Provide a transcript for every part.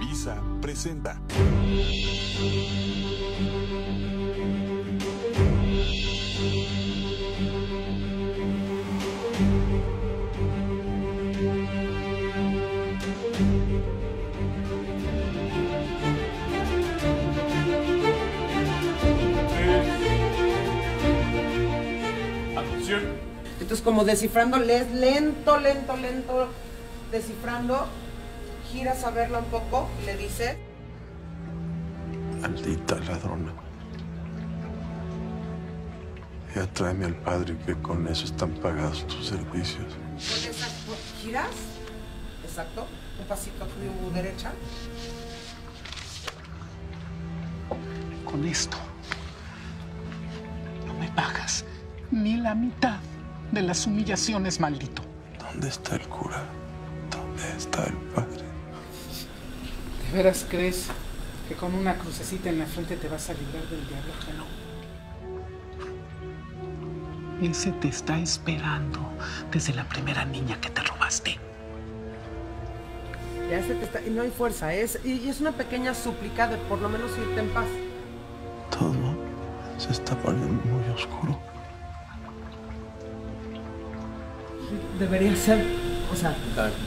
Televisa presenta. Entonces, como descifrando, lees lento, descifrando, giras a verla un poco y le dices: Maldita ladrona. Ya tráeme al padre, que con eso están pagados tus servicios. Con esa, giras, exacto, un pasito a tu derecha. Con esto no me pagas ni la mitad de las humillaciones, maldito. ¿Dónde está el cura? ¿Dónde está el padre? ¿De veras crees que con una crucecita en la frente te vas a librar del diablo? Que no. Ese te está esperando desde la primera niña que te robaste. Ya se te está, y no hay fuerza, y es una pequeña súplica de por lo menos irte en paz. Todo se está poniendo muy oscuro. Debería ser, o sea,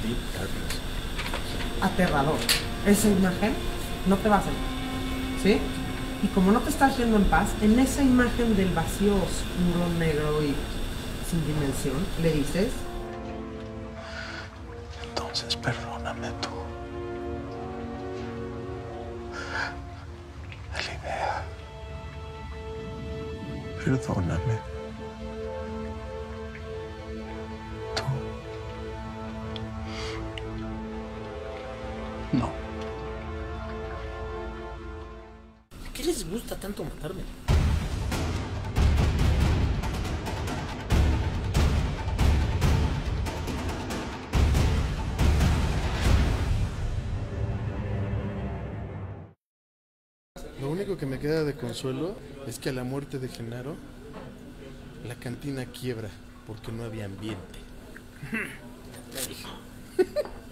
aterrador. Esa imagen no te va a hacer, ¿sí? Y como no te estás yendo en paz, en esa imagen del vacío oscuro, negro y sin dimensión, le dices: Entonces perdóname tú. Elibea. Perdóname. Tú. No. ¿Por qué les gusta tanto matarme? Lo único que me queda de consuelo es que a la muerte de Genaro, la cantina quiebra porque no había ambiente. Te dije.